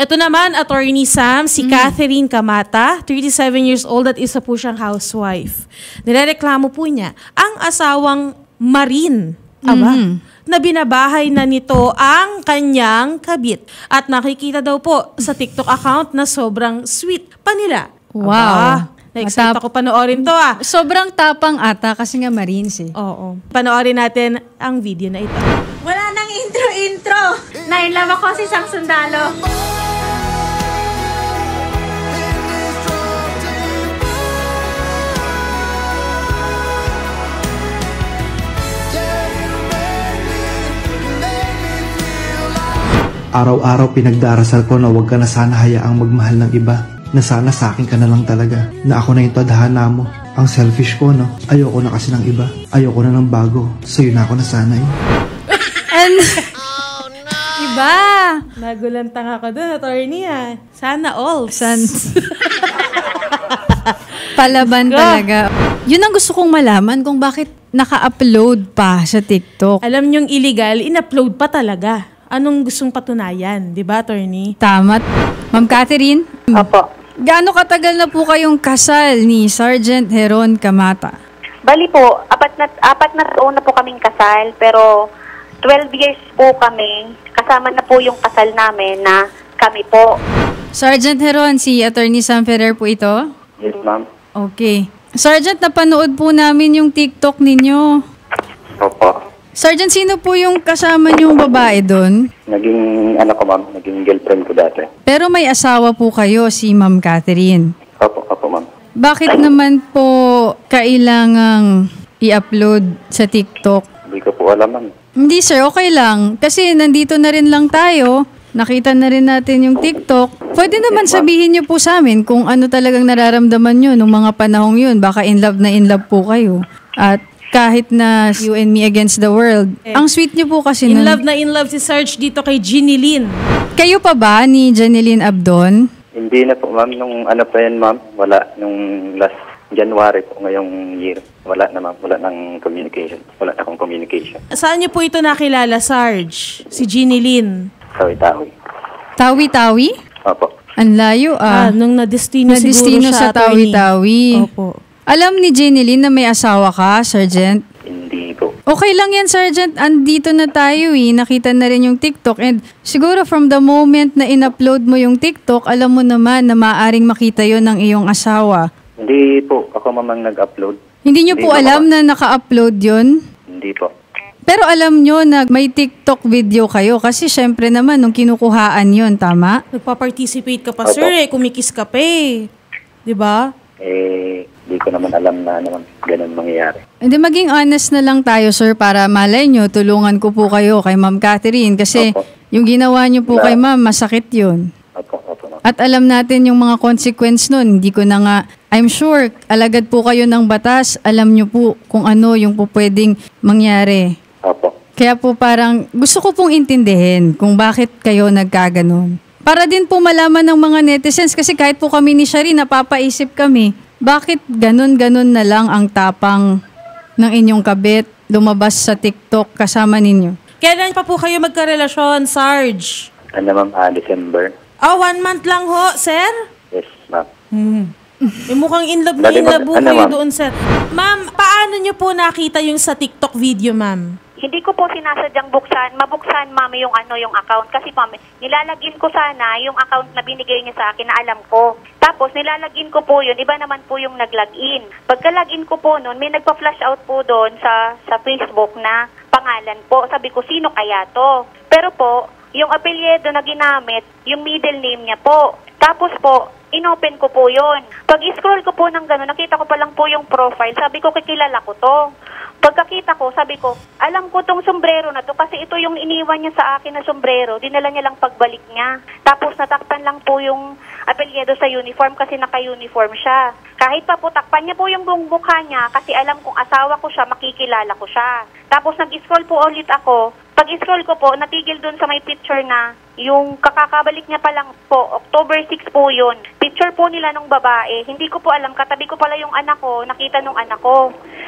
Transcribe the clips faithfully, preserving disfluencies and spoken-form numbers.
Ito naman, Attorney Sam, si mm. Catherine Camata, thirty-seven years old at isa po siyang housewife. Nirereklamo po niya ang asawang Marin, aba, mm. na binabahay na nito ang kanyang kabit. At nakikita daw po sa TikTok account na sobrang sweet pa nila. Wow. Aba, na-excite ako panoorin to ah. Sobrang tapang ata kasi nga Marines eh. Oo. Panoorin natin ang video na ito. Wala nang intro-intro. Nainlove ako si isang sundalo. Araw-araw pinagdarasal ko na huwag ka na sana hayaang magmahal ng iba. Na sana sa akin ka na lang talaga. Na ako na yung tadhana mo. Ang selfish ko, no? Ayoko na kasi ng iba. Ayoko na ng bago. Sa'yo na ako nasanay. And, oh, no. Iba! Nagulantang ako dun, attorney ah. Sana all. San... Palaban talaga. Yun ang gusto kong malaman kung bakit naka-upload pa sa TikTok. Alam niyong illegal, in-upload pa talaga. Anong gustong patunayan? Di ba, attorney? Tama. Ma'am Catherine? Opo. Gaano katagal na po kayong kasal ni Sergeant Heron Camata? Bali po, apat na, apat na taon na po kaming kasal, pero twelve years po kami. Kasama na po yung kasal namin na kami po. Sergeant Heron, si Attorney Sam Ferrer po ito? Yes, ma'am. Okay. Sergeant, napanood po namin yung TikTok ninyo. Opo. Sergeant, sino po yung kasama niyong babae doon? Naging, ano ko ma'am, naging girlfriend ko dati. Pero may asawa po kayo, si Ma'am Catherine. Opo, opo ma'am. Bakit naman po kailangang i-upload sa TikTok? Hindi ko po alam ma'am. Hindi sir, okay lang. Kasi nandito na rin lang tayo. Nakita na rin natin yung TikTok. Pwede naman sabihin niyo po sa amin kung ano talagang nararamdaman niyo nung mga panahong yun. Baka in love na in love po kayo. At kahit na You and Me Against the World. Eh, ang sweet niyo po kasi in nun. love na in love si Serge dito kay Ginny Lynn. Kayo pa ba ni Jeneline Abdon? Hindi na po ma'am. Nung ano pa yan ma'am, wala. Nung last January po ngayong year. Wala na ma'am. Wala ng communication. Wala na akong communication. Saan niyo po ito nakilala, Sarge? Si Ginny Lynn? Tawi-tawi. Tawi-tawi? Opo. Ang layo ah. Ah, nung nadestino siguro Nadestino siya, sa Tawi-tawi. Opo. Alam ni Jeneline na may asawa ka, Sergeant? Hindi po. Okay lang yan, Sergeant. Andito na tayo eh. Nakita na rin yung TikTok. And siguro from the moment na in-upload mo yung TikTok, alam mo naman na maaaring makita yon ng iyong asawa. Hindi po. Ako mamang nag-upload. Hindi nyo po Hindi alam ako. na naka-upload yon? Hindi po. Pero alam nyo na may TikTok video kayo kasi syempre naman nung kinukuhaan yon, tama? Nagpa-participate ka pa, Opo. sir eh. Kumikis ka pa eh. Diba? Eh, di ko naman alam na naman ganun mangyayari. Hindi, maging honest na lang tayo, sir, para malay nyo, tulungan ko po kayo kay Ma'am Catherine kasi Opo. yung ginawa nyo po Wala. kay Ma'am, masakit yun. Opo, opo ma'am. At alam natin yung mga consequence nun. Hindi ko na nga, I'm sure, alagad po kayo ng batas, alam nyo po kung ano yung po pwedeng mangyari. Opo. Kaya po parang gusto ko pong intindihin kung bakit kayo nagkaganon. Para din po malaman ng mga netizens kasi kahit po kami ni Shari, napapaisip kami, bakit ganun-ganun na lang ang tapang ng inyong kabit lumabas sa TikTok kasama ninyo? Kailan pa po kayo magkarelasyon, Sarge? Ano ma'am, ah, December. Oh, one month lang ho, sir? Yes, ma'am. Hmm. Eh, mukhang in love na Bali, in love po ano, kayo ma'am? doon, sir. Ma'am, paano nyo po nakita yung sa TikTok video, ma'am? Hindi ko po sinasadyang buksan, mabuksan mami yung ano yung account kasi mami, nilalagin ko sana yung account na binigay niya sa akin na alam ko. Tapos nilalagin ko po yun, iba naman po yung nag-login. Pagka-login ko po noon, may nagpa-flash out po doon sa sa Facebook na pangalan po. Sabi ko, sino kaya to? Pero po, yung apelyido na ginamit, yung middle name niya po. Tapos po, inopen ko po yun. Pag-scroll ko po ng gano'n, nakita ko pa lang po yung profile. Sabi ko, kikilala ko to. Pagkakita ko, sabi ko, alam ko tong sombrero na to kasi ito yung iniwan niya sa akin na sombrero. Dinala niya lang pagbalik niya. Tapos natakpan lang po yung apelyido sa uniform kasi naka-uniform siya. Kahit pa po takpan niya po yung buong mukha niya kasi alam kong asawa ko siya, makikilala ko siya. Tapos nag-scroll po ulit ako. Pag-scroll ko po, natigil dun sa may picture na yung kakakabalik niya pa lang po, October six po yun. Picture po nila nung babae. Hindi ko po alam, katabi ko pala yung anak ko, nakita nung anak ko.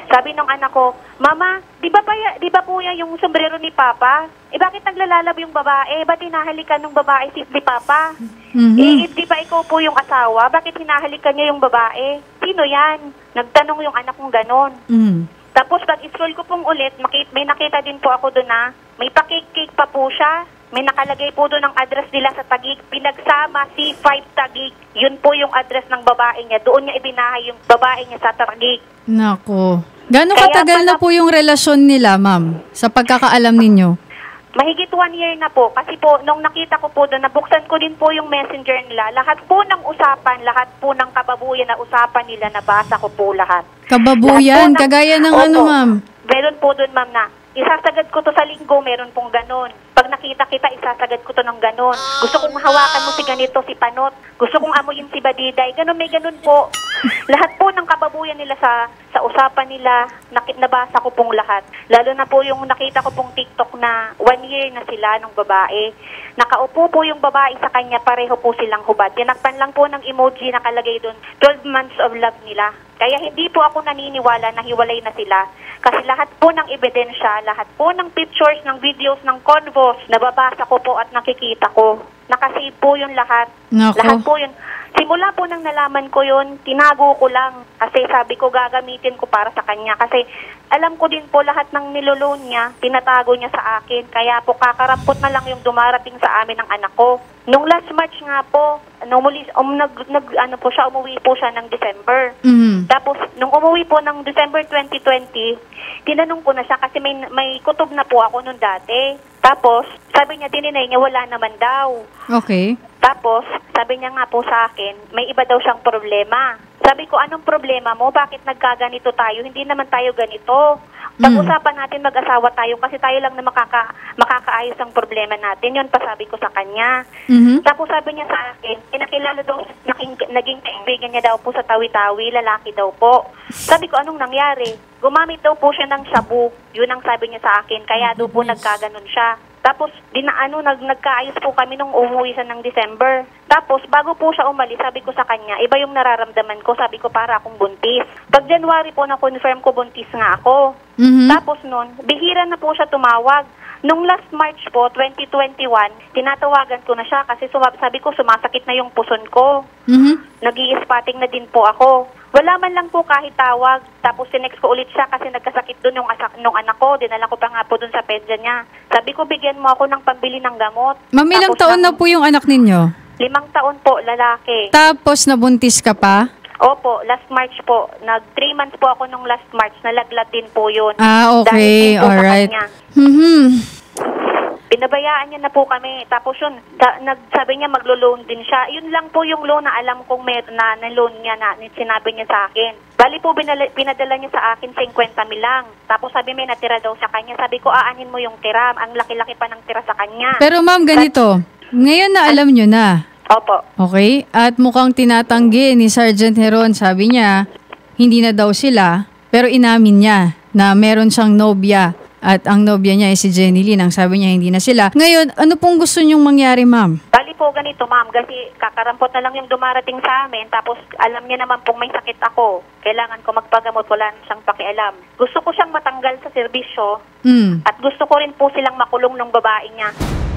Sabi ng anak ko, Mama, di ba, pa, di ba po yan yung sombrero ni Papa? Eh bakit naglalalab yung babae? Ba't hinahalikan ng babae si ni Papa? Mhm. Eh, di ba ikaw po yung asawa? Bakit hinahalikan niya yung babae? Sino yan? Nagtanong yung anak kong ganon. Mhm. Tapos pag-scroll ko pong ulit, makit, may nakita din po ako doon na may pa-cake-cake pa po siya. May nakalagay po doon ang address nila sa Taguig. Pinagsama C five Taguig. Yun po yung address ng babae niya. Doon niya ibinahay yung babae niya sa Taguig. Nako. Gano'ng Kaya katagal pala- na po yung relasyon nila, ma'am? Sa pagkakaalam ninyo? Mahigit one year na po. Kasi po, nung nakita ko po doon, nabuksan ko din po yung messenger nila. Lahat po ng usapan, lahat po ng kababuyan na usapan nila, nabasa ko po lahat. Kababuyan, Lahat po ng- kagaya ng Opo. ano, ma'am? Meron po doon, ma'am, na isasagad ko to sa linggo, meron pong ganon. Pag nakita kita, isasagad ko to ng ganon. Gusto kong hawakan mo si ganito, si Panot. Gusto kong amuyin si Badiday. Ganon, may ganon po. Lahat po ng kababuyan nila sa sa usapan nila, nakit nabasa ko pong lahat. Lalo na po yung nakita ko pong TikTok na one year na sila nung babae. Nakaupo po yung babae sa kanya, pareho po silang hubad. Tinakpan lang po ng emoji nakalagay doon, twelve months of love nila. Kaya hindi po ako naniniwala na hiwalay na sila. Kasi lahat po ng ebidensya, lahat po ng pictures, ng videos, ng convos, nababasa ko po at nakikita ko. Nakasave po yun lahat. Nako. Lahat po yun. Simula po nang nalaman ko yun, tinago ko lang. Kasi sabi ko gagamitin ko para sa kanya. Kasi alam ko din po lahat ng niloloan niya, tinatago niya sa akin. Kaya po kakarampot na lang yung dumarating sa amin ng anak ko. Nung last March nga po, nung muli, um, nag, nag, ano po siya, umuwi po siya ng December. Mhm. Tapos, nung umuwi po ng December twenty twenty, tinanong ko na siya kasi may, may kutob na po ako nung dati. Tapos, sabi niya, dininay niya, wala naman daw. Okay. Tapos, sabi niya nga po sa akin, may iba daw siyang problema. Sabi ko, anong problema mo? Bakit nagkaganito tayo? Hindi naman tayo ganito. Pag-usapan natin mag-asawa tayo kasi tayo lang na makaka, makakaayos ang problema natin. Yun pa sabi ko sa kanya. Mhm. Tapos sabi niya sa akin, pinakilala daw, naging, naging kaibigan niya daw po sa Tawi-Tawi, lalaki daw po. Sabi ko, anong nangyari? Gumamit daw po siya ng shabu. Yun ang sabi niya sa akin, kaya daw po nagkaganon siya. Tapos, dinaano, nag, nagkaayos po kami nung umuwi siya ng December. Tapos, bago po siya umalis, sabi ko sa kanya, iba yung nararamdaman ko. Sabi ko, para akong buntis. Pag January po, na-confirm ko buntis nga ako. Mhm. Tapos nun, bihira na po siya tumawag. Nung last March po, twenty twenty-one, tinatawagan ko na siya kasi sumab- sabi ko, sumasakit na yung puson ko. Mhm. Nag-i-spotting na din po ako. Wala man lang po kahit tawag. Tapos sinext ko ulit siya kasi nagkasakit doon yung asak nung anak ko. Dinala ko pa nga po doon sa pedya niya. Sabi ko, bigyan mo ako ng pambili ng gamot. Ma'am, ilang Tapos taon nang- na po yung anak ninyo? Limang taon po, lalaki. Tapos nabuntis ka pa? Opo, last March po. Nag three months po ako nung last March. Nalaglat din po yun. Ah, okay. Dahil din po sa Alright. kanya. Mhm. Pinabayaan niya na po kami. Tapos yun, da, nagsabi niya maglo-loan din siya. Yun lang po yung loan na alam kong may, na, na loan niya na sinabi niya sa akin. Bali po, binala, pinadala niya sa akin fifty mil lang. Tapos sabi may natira daw sa kanya. Sabi ko, aanin mo yung tira. Ang laki-laki pa ng tira sa kanya. Pero ma'am, ganito. Ngayon na alam nyo na. Opo. Okay? At mukhang tinatanggi ni Sergeant Heron. Sabi niya, hindi na daw sila. Pero inamin niya na meron siyang nobya. At ang nobya niya ay si Jenny Lynn. Ang sabi niya, hindi na sila. Ngayon, ano pong gusto niyong mangyari, ma'am? Bali po ganito, ma'am. Kasi kakarampot na lang yung dumarating sa amin. Tapos alam niya naman pong may sakit ako. Kailangan ko magpagamot. Wala na siyang pakialam. Gusto ko siyang matanggal sa serbisyo. Mm. At gusto ko rin po silang makulong ng babae niya.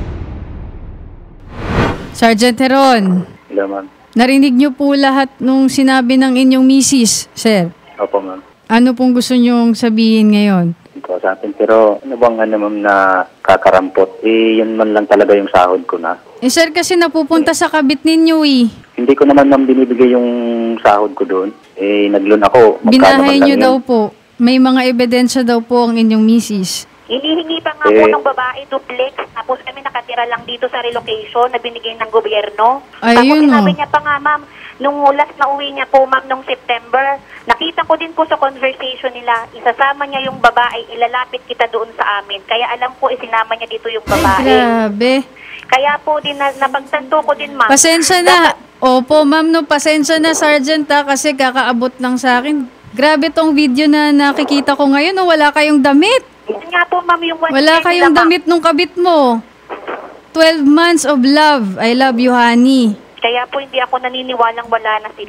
Sergeant Heron, Hello, ma'am. narinig niyo po lahat nung sinabi ng inyong misis, sir. Opo, ma'am. Ano pong gusto niyong sabihin ngayon? Hindi ko sa atin. Pero ano bang ano, ma'am, na kakarampot? Eh, yun man lang talaga yung sahod ko na. Eh sir, kasi napupunta sa kabit ninyo eh. Hindi ko naman, ma'am, binibigay yung sahod ko doon. Eh, nag-loan ako. Magkano Binahay man niyo lang daw yun. po. May mga ebidensya daw po ang inyong misis. Hinihingi pa nga Eh. po ng babae duplex. Tapos kami nakatira lang dito sa relocation na binigay ng gobyerno. Ayun, Tapos sinabi oh. niya pa nga, ma'am, nung last na uwi niya po, ma'am, nung September, nakita ko din po sa conversation nila, isasama niya yung babae, ilalapit kita doon sa amin. Kaya alam ko, isinama niya dito yung Ay, babae. grabe. Kaya po din, na, napagtanto ko din, ma'am. Pasensya na. Opo, ma'am, no, pasensya na, Sergeant, ha, kasi kakaabot lang sa akin. Grabe tong video na nakikita ko ngayon, no, wala kayong damit. Yun nga po, ma'am, yung one Wala year kayong nila, ma'am. damit nung kabit mo. twelve months of love. I love you, honey. Kaya po hindi ako naniniwalang wala na sila.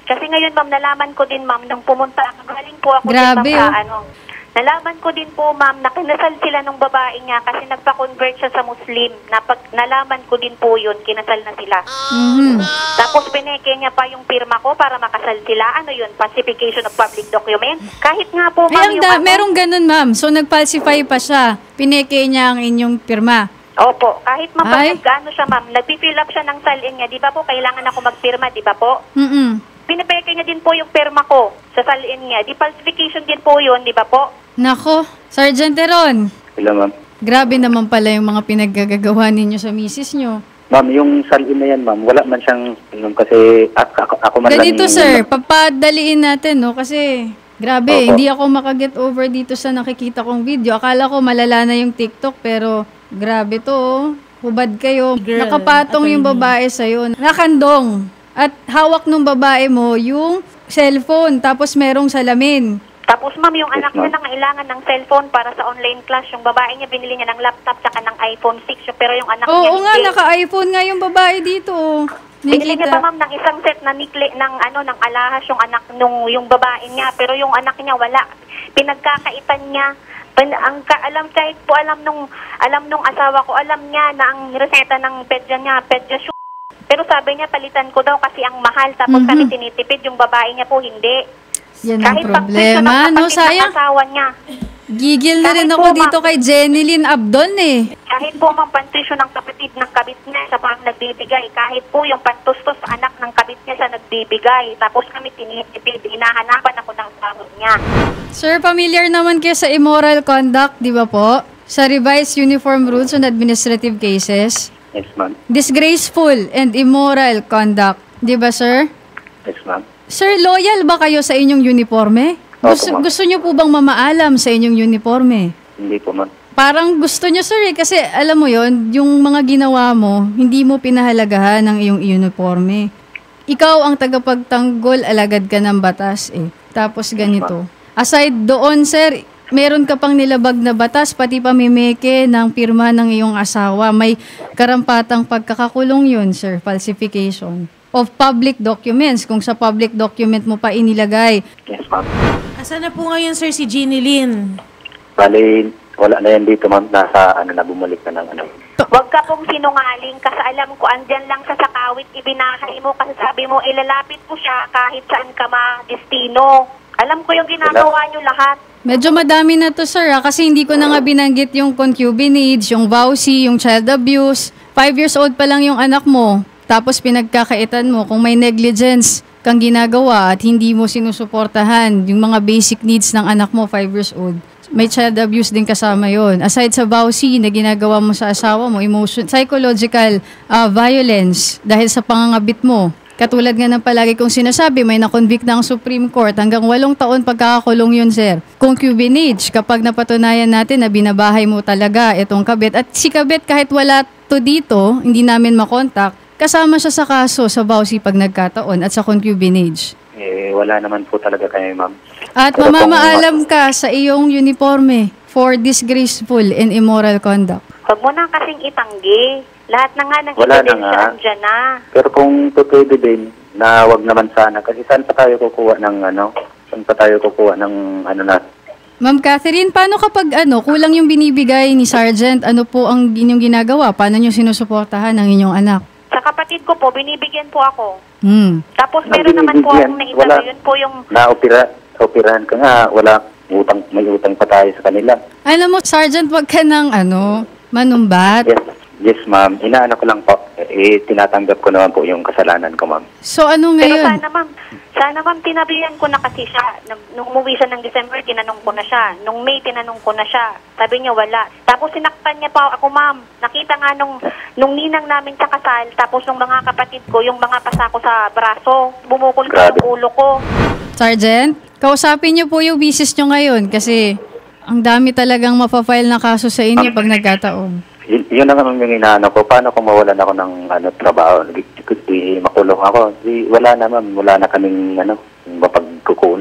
Kasi ngayon, ma'am, nalaman ko din, ma'am, nung pumunta ako, galing po ako Grabe, din, ma'am, oh. sa ano. Nalaman ko din po, ma'am, na kinasal sila nung babae niya kasi nagpa-convert siya sa Muslim. Napag, nalaman ko din po yun, kinasal na sila. Mhm. Tapos pineke niya pa yung pirma ko para makasal sila. Ano yun? Falsification of public document? Kahit nga po, Ay, ma'am, ang yung da- ano- merong ganun, ma'am. So, nag-falsify pa siya. Pineke niya ang inyong pirma. Opo, kahit ma'am, Ay. pag nag-ano siya, ma'am, nag-fill up siya ng salin niya, di ba po, kailangan ako magpirma, di ba po? Mm-mm. Pinipeke niya din po yung pirma ko sa salin niya. Di falsification din po yun, di ba po? Nako, Sergeant Teron. Hello, ma'am. Grabe naman pala yung mga pinaggagawa ninyo sa misis nyo. Ma'am, yung salin na yan, ma'am, wala man siyang, yung kasi ako, ako, ako man lang Ganito, yung- sir, papadaliin natin, no? Kasi, grabe, Opo. hindi ako makaget over dito sa nakikita kong video. Akala ko malala na yung TikTok, pero grabe to, oh. Hubad kayo. Girl, Nakapatong yung attorney. babae sa'yo. Nakandong. At hawak nung babae mo yung cellphone, tapos merong salamin. Tapos ma'am, yung Yes, anak niya ma'am. nangailangan ng cellphone para sa online class. Yung babae niya, binili niya ng laptop tsaka ng iPhone six. Pero yung anak niya, Oo nga, hindi. naka-iPhone nga yung babae dito. oh. Binili niya Nikita. pa ma'am ng isang set na nikle ng ano ng alahas yung anak nung yung babae niya, pero yung anak niya wala. Pinagkakaitan niya. Pin, ang ka, alam kahit po alam nung alam nung asawa ko, alam niya na ang reseta ng pedya niya, pedya shoe. Pero sabi niya palitan ko daw kasi ang mahal, tapos Mhm. kami tinitipid, yung babae niya po hindi. Yan ang Kahit pag-presyo problema, ng no? kapatid ng Sayang. asawa niya. Gigil na rin Kahit ako po, dito ma'am. kay Jenilyn Abdon eh. Kahit po mang pantusyo ng kapatid ng kabit niya sa parang nagbibigay. Kahit po yung pantustos sa anak ng kabit niya sa nagbibigay. Tapos kami tinitipid, hinahanapan ako ng sahod niya. Sir, familiar naman kayo sa immoral conduct, di ba po? Sa Revised Uniform Rules on Administrative Cases. Yes, ma'am. Disgraceful and immoral conduct. Di ba, sir? Yes, ma'am. Sir, loyal ba kayo sa inyong uniforme? Opo, Gusto, ma'am. gusto nyo po bang mamaalam sa inyong uniforme? Hindi po, ma'am. Parang gusto nyo, sir, eh, kasi alam mo yon yung mga ginawa mo, hindi mo pinahalagahan ang iyong uniforme. Ikaw ang tagapagtanggol, alagad ka ng batas eh. Tapos ganito. Aside doon, sir, meron ka pang nilabag na batas, pati pamimeke ng pirma ng iyong asawa. May karampatang pagkakakulong yun, sir, falsification of public documents, kung sa public document mo pa inilagay. Yes, ma'am. Asan na po ngayon, sir, si Jeannie Lynn? Bali, wala na yan dito, ma'am. Nasa, ano na, bumalik na ng ano. Huwag ka pong sinungaling kasi alam ko andyan lang sa sakawit ibinahay mo kasi sabi mo ilalapit mo siya kahit saan ka ma-destino. Alam ko yung ginagawa nyo lahat. Medyo madami na to, sir, ah, kasi hindi ko na nga binanggit yung concubinage, yung vowsy, yung child abuse. Five years old pa lang yung anak mo, tapos pinagkakaitan mo kung may negligence kang ginagawa at hindi mo sinusuportahan yung mga basic needs ng anak mo, five years old. May child abuse din kasama yon. Aside sa vowsy na ginagawa mo sa asawa mo, emotion, psychological uh, violence dahil sa pangangabit mo. Katulad nga ng palagi kong sinasabi, may na-convict ng Supreme Court hanggang walong taon pagkakakulong yun, sir. Concubinage, kapag napatunayan natin na binabahay mo talaga itong kabit. At si kabit, kahit wala to dito, hindi namin makontak, kasama siya sa kaso sa vowsy pag nagkataon at sa concubinage. Eh, wala naman po talaga kayo, ma'am. At Pero kung- mamamaalam ka sa iyong uniforme for disgraceful and immoral conduct. Huwag mo na kasing itanggi. Lahat na nga ng Wala na ebidensya nga. andyan na. Pero kung pwede din, na wag naman sana. Kasi saan pa tayo kukuha ng ano? Saan pa tayo kukuha ng ano na? Ma'am Catherine, paano kapag ano, kulang yung binibigay ni Sergeant, ano po ang inyong ginagawa? Paano nyo sinusuportahan ang inyong anak? Sa kapatid ko po, binibigyan po ako. Hmm. Tapos Ang meron naman po binibigyan, akong naitala. wala. Yun po yung Na-opera, operahan ka nga, wala. Utang, may utang pa tayo sa kanila. Alam mo, Sergeant, wag ka ng ano, manumbat. Yes, yes, ma'am. Inaano ko lang po. Eh, tinatanggap ko naman po yung kasalanan ko, ma'am. So ano Pero ngayon? sana ma'am, sana ma'am, tinabihan ko na kasi siya. Nung, nung umuwi siya ng December, tinanong ko na siya. Nung May, tinanong ko na siya. Sabi niya, wala. Tapos sinaktan niya pa ako, ma'am. Nakita nga nung, nung ninang namin sa kasal, tapos nung mga kapatid ko, yung mga pasa ko sa braso, bumukol sa Grabe. ulo ko. Sergeant, kausapin niyo po yung misis niyo ngayon kasi ang dami talagang mapafile na kaso sa inyo pag nagkataon. Y- yun naman yung inaano ko. Paano kung mawalan ako ng ano, trabaho? Di, makulong ako. Di, wala na, ma'am. Wala na kaming ano, mapagkukunan.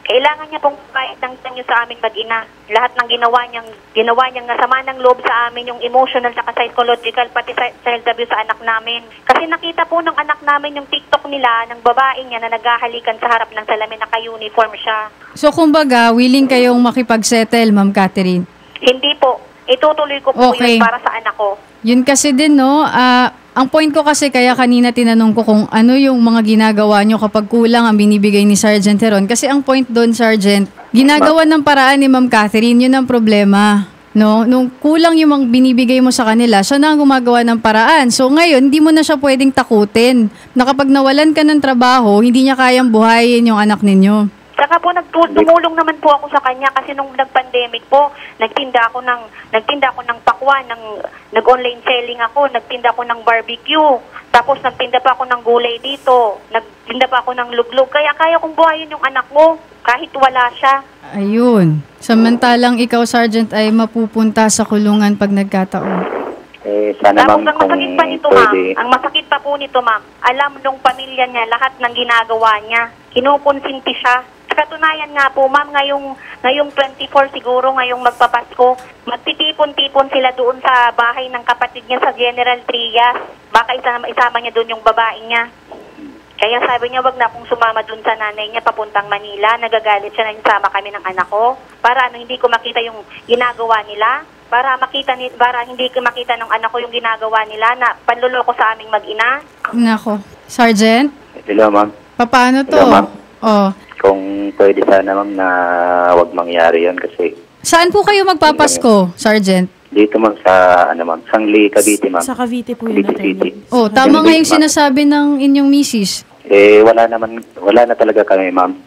Kailangan niya pong kahit ng tanyo sa aming mag-ina. Lahat ng ginawa niyang, ginawa niyang nasama ng loob sa amin, yung emotional at psychological, pati sa child abuse sa anak namin. Kasi nakita po ng anak namin yung TikTok nila ng babae niya na naghahalikan sa harap ng salamin, naka-uniform siya. So kumbaga, willing kayong makipag-settle, Ma'am Catherine? Hindi po. Itutuloy ko po Okay. yun para sa anak ko. Yun kasi din, no? Ah, ang point ko kasi, kaya kanina tinanong ko kung ano yung mga ginagawa nyo kapag kulang ang binibigay ni Sergeant Heron. Kasi ang point doon, Sergeant, ginagawa ng paraan ni Ma'am Catherine, yun ang problema. No? Nung kulang yung mga binibigay mo sa kanila, siya na ang gumagawa ng paraan. So ngayon, hindi mo na siya pwedeng takutin na kapag nawalan ka ng trabaho, hindi niya kayang buhayin yung anak ninyo. Saka po nagtu- tumulong naman po ako sa kanya kasi nung nag-pandemic po, nagtinda ako ng nagtinda ako ng pakwan, ng nag-online selling ako, nagtinda ako ng barbecue. Tapos nagtinda pa ako ng gulay dito, nagtinda pa ako ng luglog. Kaya kaya kong buhayin yung anak ko kahit wala siya. Ayun. Samantalang ikaw, Sergeant, ay mapupunta sa kulungan pag nagkataon. Eh, sana Tapos ma'am ang kung masakit pa nito, ma'am, pwede. ang masakit pa po nito, ma'am, alam nung pamilya niya lahat ng ginagawa niya. Kinukonsinti siya. Katunayan nga po, ma'am, ngayong, ngayong twenty-four siguro, ngayong magpapasko, magtitipon-tipon sila doon sa bahay ng kapatid niya sa General Trias. Baka isama, isama niya doon yung babae niya. Kaya sabi niya, wag na akong sumama doon sa nanay niya papuntang Manila. Nagagalit siya na isama kami ng anak ko. Para ano, hindi ko makita yung ginagawa nila. Para makita ni, para hindi ko makita ng anak ko yung ginagawa nila na panluloko sa aming mag-ina. Nako. Sergeant, Hello, ma'am. paano to? Hello, ma'am. Oh. Kung pwede sana, ma'am, na wag mangyari yan kasi Saan po kayo magpapasko, Sergeant? dito, ma'am, sa, ano, ma'am, Sangli, Cavite, ma'am. Sa Cavite po yun, Cavite City. attorney. Oh, tama nga yung Ma'am. sinasabi ng inyong misis. Eh, wala naman, wala na talaga kami, ma'am.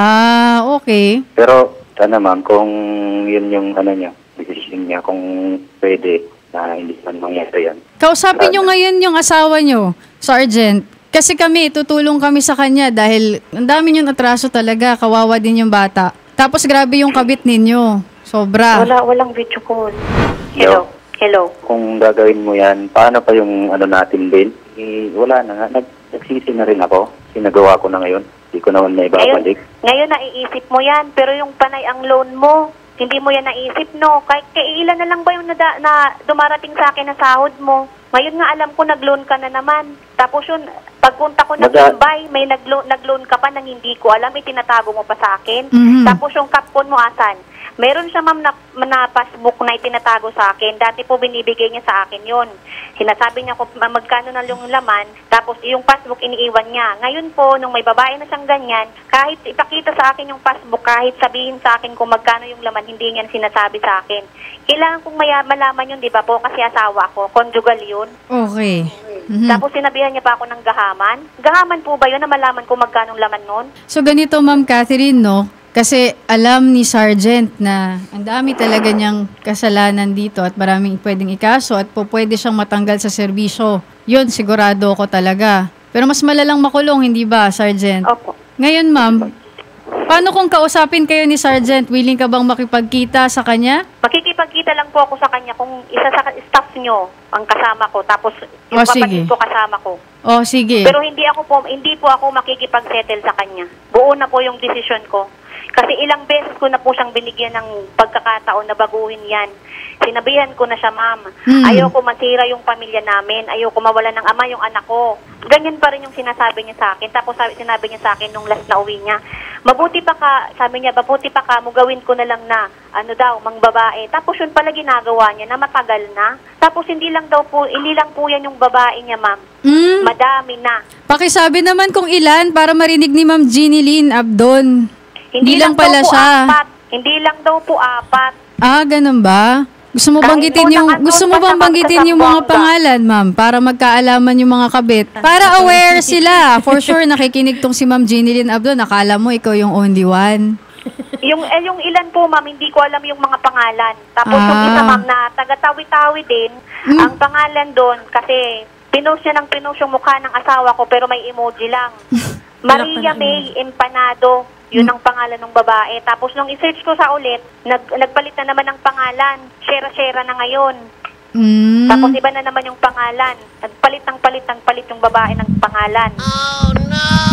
Ah, okay. Pero, sana, ma'am, kung yun yung, ano niya, decision niya, kung pwede, na hindi man mangyari yan. Kausapin nyo ngayon yung asawa nyo, Sergeant. Kasi kami, tutulong kami sa kanya dahil ang dami yung atraso talaga, kawawa din yung bata. Tapos grabe yung kabit ninyo. Sobra. Wala, walang video call. Hello. Hello. Kung gagawin mo yan, paano pa yung ano natin din? Eh, wala na nga. Nag, nagsisi na rin ako. Sinagawa ko na ngayon. Hindi ko naman na Ngayon, ibabalik. ngayon naiisip mo yan, pero yung panay ang loan mo, hindi mo yan naisip, no? Kahit kailan na lang ba yung nada, na dumarating sa akin na sahod mo? Ngayon nga alam ko nag-loan ka na naman. Tapos yun, pagpunta ko ng Naga- Mumbai, may nag-loan, nag-loan ka pa nang hindi ko alam, may tinatago mo pa sa akin. Mhm. Tapos yung kapon mo asan? Meron siya, ma'am, na, na passbook na itinatago sa akin. Dati po binibigay niya sa akin yun. Sinasabi niya kung magkano na yung laman, tapos yung passbook iniiwan niya. Ngayon po, nung may babae na siyang ganyan, kahit ipakita sa akin yung passbook, kahit sabihin sa akin kung magkano yung laman, hindi niya sinasabi sa akin. Kailangan kong maya, malaman yun, di ba po? Kasi asawa ko, conjugal yun. Okay. Mhm. Tapos sinabihan niya pa ako ng gahaman. Gahaman po ba yun na malaman kung magkano laman nun? So ganito, Ma'am Catherine, no? Kasi alam ni Sergeant na ang dami talaga niyang kasalanan dito at maraming pwedeng ikaso at po pwede siyang matanggal sa serbisyo. Yun, sigurado ko talaga. Pero mas malalang makulong, hindi ba, Sergeant? Opo. Ngayon, ma'am, paano kung kausapin kayo ni Sergeant? Willing ka bang makipagkita sa kanya? Makikipagkita lang po ako sa kanya kung isa sa staff nyo ang kasama ko, tapos yung O, sige. kapatid ko kasama ko. Oh, sige. Pero hindi ako po, hindi po ako makikipag-settle sa kanya. Buo na po yung desisyon ko. Kasi ilang beses ko na po siyang binigyan ng pagkakataon na baguhin yan. Sinabihan ko na siya, ma'am. Hmm. Ayoko masira yung pamilya namin. Ayoko mawala ng ama yung anak ko. Ganyan pa rin yung sinasabi niya sa akin. Tapos sabi, sinabi niya sa akin nung last na uwi niya, mabuti pa ka, sabi niya, mabuti pa ka, mo gawin ko na lang na, ano daw, mang babae. Tapos yun pala ginagawa niya na matagal na. Tapos hindi lang daw po, hindi lang po yan yung babae niya, ma'am. Hmm? Madami na. Pakisabi naman kung ilan para marinig ni Ma'am Jeannie Lynn Abdon. Hindi lang pala daw po siya. Apat. Hindi lang daw po apat. Ah, ganun ba? Gusto mo Kahit banggitin po yung nakatuon gusto mo pa bang sa banggitin yung mga Magsasambuanga. pangalan, ma'am, para magkaalaman yung mga kabit? Para aware sila. For sure nakikinig tong si Ma'am Jeannie Lynn Abdon. Nakala mo ikaw yung only one. Yung eh, yung ilan po, ma'am, hindi ko alam yung mga pangalan. Tapos yung Ah. isa, ma'am, na taga-tawi-tawi din, Mm. ang pangalan doon, kasi pinost niya ng pinost yung mukha ng asawa ko, pero may emoji lang. Maria May Empanado. Yun ang pangalan ng babae. Tapos nung i-search ko sa ulit, nag, nagpalit na naman ng pangalan. Shera-shera na ngayon. Mm. Tapos iba na naman yung pangalan. Nagpalit ng palit ng palit yung babae ng pangalan. Oh, no!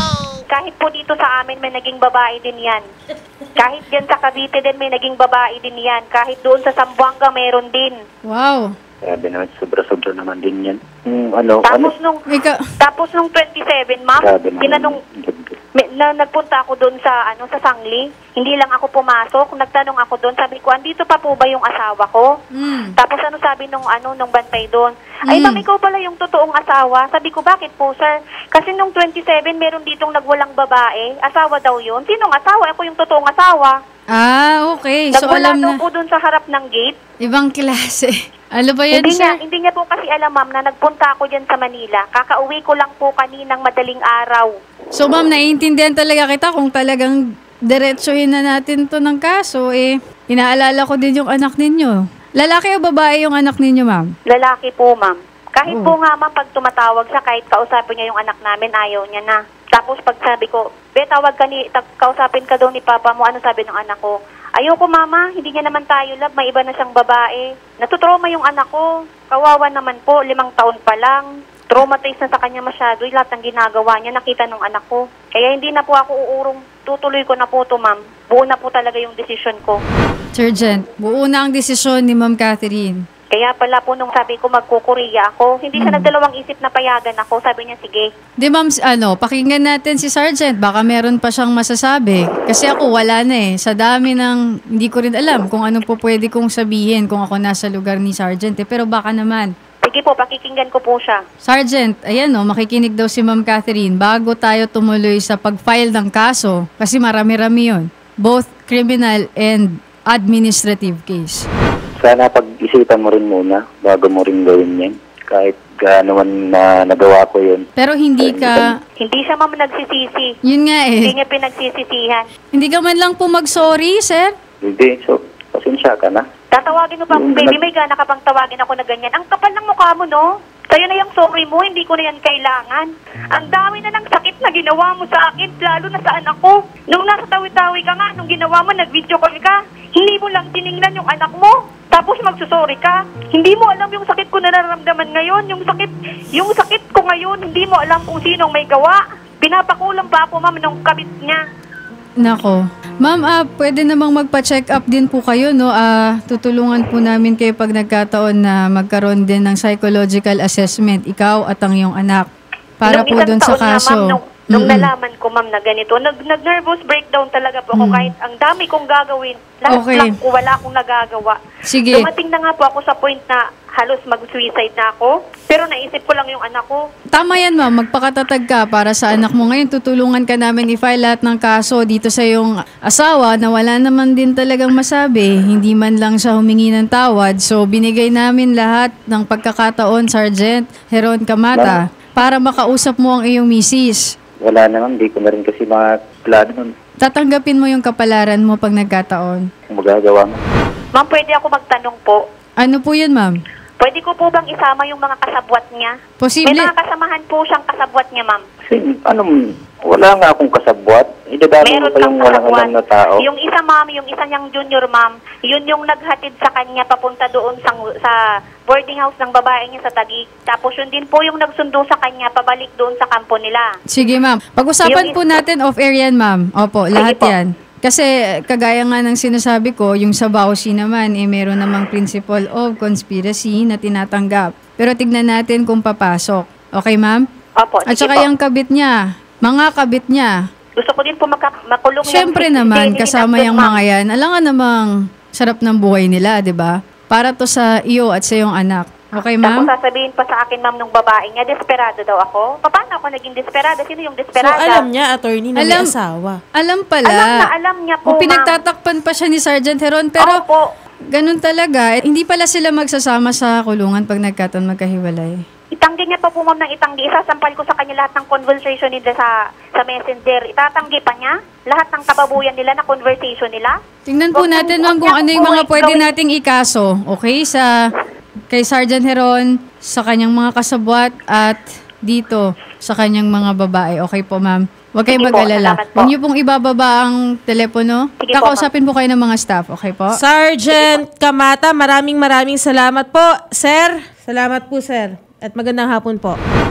Kahit po dito sa amin may naging babae din yan. Kahit dyan sa Cavite din may naging babae din yan. Kahit doon sa Zamboanga mayroon din. Wow. Sabi naman, sobra-sobra naman din yan. Hmm, ano, Tapos ano? nung, Ika, tapos nung twenty-seven, ma'am, Grabe naman. tinanong, may, na, nagpunta ako doon sa, ano, sa Sangli. Hindi lang ako pumasok. Nagtanong ako doon. Sabi ko, andito pa po ba yung asawa ko? mm, Tapos ano sabi nung ano nung bantay doon? Ay, Mm. ma'am, ikaw pala yung totoong asawa. Sabi ko, bakit po, sir? Kasi nung twenty-seven, meron ditong nagwalang babae. Asawa daw yun. Sinong asawa? Ako yung totoong asawa. ah, okay. So, Nagwala alam daw na. po doon sa harap ng gate. Ibang klase. Ano ba yan, Hindi niya, sir? hindi niya po kasi alam, ma'am, na nagpunta ako dyan sa Manila. Kakauwi ko lang po kaninang madaling araw. So, ma'am, naiintindihan talaga kita kung talagang diretsuhin na natin to ng kaso, eh, inaalala ko din yung anak ninyo. Lalaki o babae yung anak ninyo, ma'am? Lalaki po, ma'am. Kahit Oh. po nga, ma'am, pag tumatawag siya, kahit kausapin niya yung anak namin, ayaw niya na. Tapos pag sabi ko, be, tawag ka ni, tag, kausapin ka daw ni papa mo, ano sabi ng anak ko? Ayoko, mama, hindi niya naman tayo love, may iba na siyang babae. Natutrauma yung anak ko. Kawawa naman po, limang taon pa lang. Traumatized na sa kanya masyado, yung lahat ng ginagawa niya, nakita ng anak ko. Kaya hindi na po ako uurong, tutuloy ko na po to, ma'am. Buo na po talaga yung desisyon ko. Sergeant, buo na ang desisyon ni Ma'am Catherine. Kaya pala po nung sabi ko magkukureya ako, hindi siya nagdalawang isip na payagan ako. Sabi niya, sige. Di ma'am, s- ano, pakinggan natin si Sergeant. Baka meron pa siyang masasabi. Kasi ako wala na eh. Sa dami ng, hindi ko rin alam kung ano po pwede kong sabihin kung ako nasa lugar ni Sergeant eh. Pero baka naman. Sige po, pakikinggan ko po siya. Sergeant, ayan o, makikinig daw si Ma'am Catherine bago tayo tumuloy sa pag-file ng kaso. Kasi marami-rami yun. Both criminal and administrative case. Sana pag-isipan mo rin muna bago mo rin gawin yan. Kahit gaano man na nagawa ko yun. Pero hindi ka, Hindi siya, ma'am, nagsisisi. yun nga Hindi eh. niya pinagsisisihan. Hindi ka man lang po mag-sorry, sir? Hindi, so, pasensya ka na. Tatawagin mo pa, Yung baby, nag- may gana ka bang tawagin ako na ganyan? Ang kapal ng mukha mo, no? Sa'yo na yung sorry mo, hindi ko na yan kailangan. Ang dami na ng sakit na ginawa mo sa akin, lalo na sa anak ko. Nung nasa tawi-tawi ka nga, nung ginawa mo, nag-video call ka, hindi mo lang tiningnan yung anak mo. Tapos magsusorry ka. Hindi mo alam yung sakit ko na nararamdaman ngayon. Yung sakit, yung sakit ko ngayon, hindi mo alam kung sinong may gawa. Pinapakulang pa ako, ma'am, nung kabit niya. Nako. Ma'am, ah, pwede namang magpa-check up din po kayo, no? Ah, tutulungan po namin kayo pag nagkataon na magkaroon din ng psychological assessment, ikaw at ang iyong anak. Para Nung po isang dun sa taon nga, kaso. ma'am, nung, nung Mm-mm. nalaman ko, ma'am, na ganito, nag, nag-nervous breakdown talaga po ako Mm. kahit ang dami kong gagawin. Lahat Okay. lang ko, wala akong nagagawa. Sige. Dumating na nga po ako sa point na halos mag-suicide na ako. Pero naisip ko lang yung anak ko. Tama yan, ma'am. Magpakatatag ka para sa anak mo. Ngayon, tutulungan ka namin i-file lahat ng kaso dito sa iyong asawa na wala naman din talagang masabi. Hindi man lang siya humingi ng tawad. So, binigay namin lahat ng pagkakataon, Sergeant Heron Camata, para makausap mo ang iyong misis. Wala naman, di ko na rin kasi mga plano nun. Tatanggapin mo yung kapalaran mo pag nagkataon. Kung magagawa mo. Ma'am, pwede ako magtanong po. Ano po yun, ma'am? Pwede ko po bang isama yung mga kasabwat niya? Posible. May mga kasamahan po siyang kasabwat niya, ma'am. Kasi, ano, wala nga akong kasabwat. Idadami mo Meron pa yung kang walang kasabwat. alam na tao. Yung isa, ma'am, yung isa niyang junior, ma'am, yun yung naghatid sa kanya papunta doon sa, sa boarding house ng babae niya sa Taguig. Tapos yun din po yung nagsundo sa kanya pabalik doon sa kampo nila. Sige, ma'am. Pag-usapan Yung po is- natin off-air yan, ma'am. Opo, Sige lahat po. yan. Kasi kagaya nga ng sinasabi ko, yung sa Bausi naman, eh, meron namang principle of conspiracy na tinatanggap. Pero tignan natin kung papasok. Okay, ma'am? Opo, At sige saka po. yung kabit niya, mga kabit niya, Gusto ko din po maka- makulong yan. syempre Si- naman, si- kasama si- yung ma'am. mga yan. Alam nga namang sarap ng buhay nila, di ba? Para to sa iyo at sa iyong anak. Okay, Tapos ma'am? sasabihin pa sa akin, ma'am, nung babae niya, desperado daw ako. Pa- Paano ako naging desperada? Sino yung So, desperada? alam niya, attorney, na Alam- may asawa. Alam pala. Alam na alam niya po, O pinagtatakpan pa siya ni Sergeant Heron, pero Opo. ganun talaga. Eh, Hindi pala sila magsasama sa kulungan pag nagkataon magkahiwalay. Itanggi niya pa po, ma'am, ng itanggi. Isasampal ko sa kanya lahat ng conversation nila sa sa messenger. Itatanggi pa niya lahat ng kababuyan nila na conversation nila. Tingnan po Huwag natin niyang- ma'am kung huwag ano niyang yung mga gawin- pwede gawin- nating ikaso. Okay? Sa kay Sergeant Heron, sa kanyang mga kasabwat at dito sa kanyang mga babae. Okay po, ma'am? Huwag kayong Sige po, mag-alala. salamat po. Huwag niyo pong ibababa ang telepono. Sige po, Kakausapin po kayo ng mga staff. Okay po? Sergeant Camata, maraming maraming salamat po, sir. Salamat po, sir. At magandang hapon po.